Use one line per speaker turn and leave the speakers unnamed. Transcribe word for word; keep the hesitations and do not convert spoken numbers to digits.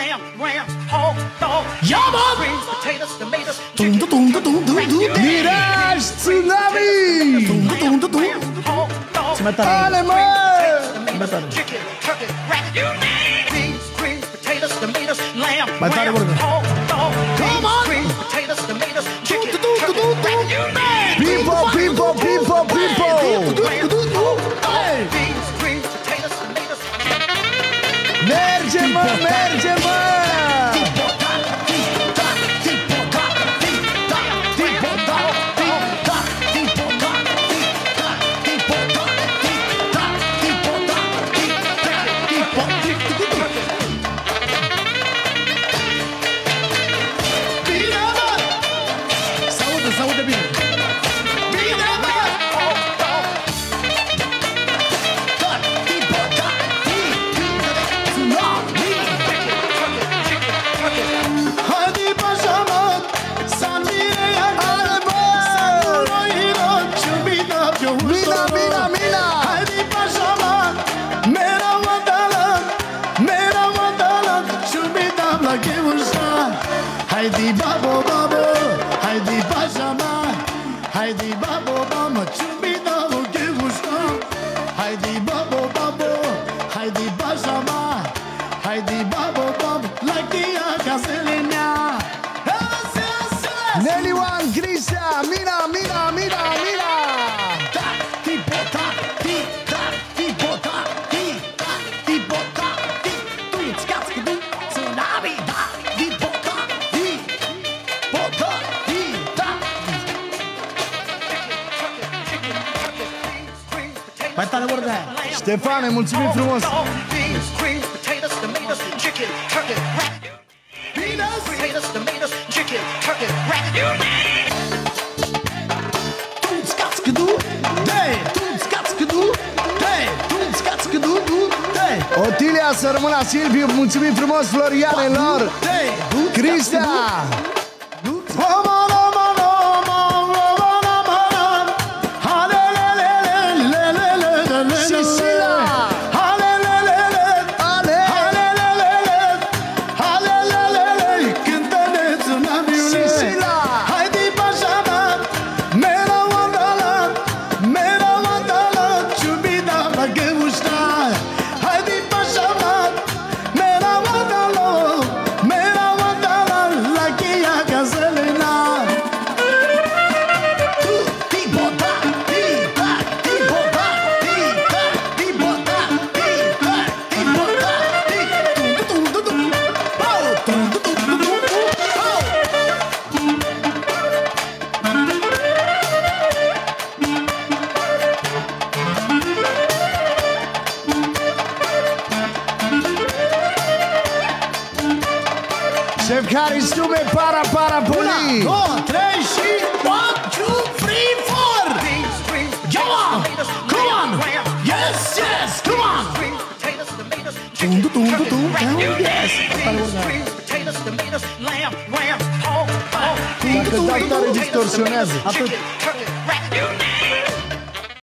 lamb, ram, hog, dog.
Yeah, man.
Greens, potatoes, tomatoes,
Tum, tum, tum, tum, tum, tum.
Mirage Tsunami.
Tum, tum, tum, tum.
hog, dog.
Ce mai tare.
Ale, mă!
Mai tare.
Chicken, turkey, rabbit, you name it. Beans, greens, potatoes, tomatoes, lamb,
Mai tare
ram,
vorbim.
hog, dog.
Come on.
Beans, greens, potatoes, tomatoes, chicken,
Tu, tu, tu,
turkey,
tu, tu.
rabbit, you name it.
People, people, people, people.
Beans, greens, potatoes, tomatoes.
Merge, mă, merge, mă!
Haidi babo babo, haidi pajama, haidi babo babo, chumi davo ke gusta. Haidi babo babo, haidi pajama, haidi babo babo, like the gasolina.
Nelly One, Grisha, Mina, Mina, Mina, Mina.
Ta, tipo ta, ti, ta, tipo ta, ti, ta, tipo ta, ti. Tu scați cu tsunami, da, tipo ta, ti, pota, ti, ta. Mai tare vorba aia.
Ștefane, mulțumim frumos.
Beans, greens, potatoes, tomatoes, chicken, turkey, rabbit. Beans, potatoes, tomatoes, chicken, turkey, rabbit. You name it.
Tu scați cu tu, de, tu scați cu tu, de, tu scați cu tu, de.
Otilia, să rămână Silviu, mulțumim frumos Florianelor. Cristea. Șef Caristume, para, para, poli.
două, trei și one, two, three, four. Come on, come on. Yes, yes, come on.
Tum, tum, tum, tum, tum.
Yes.
Dacă dau tare distorsionează.
Atât.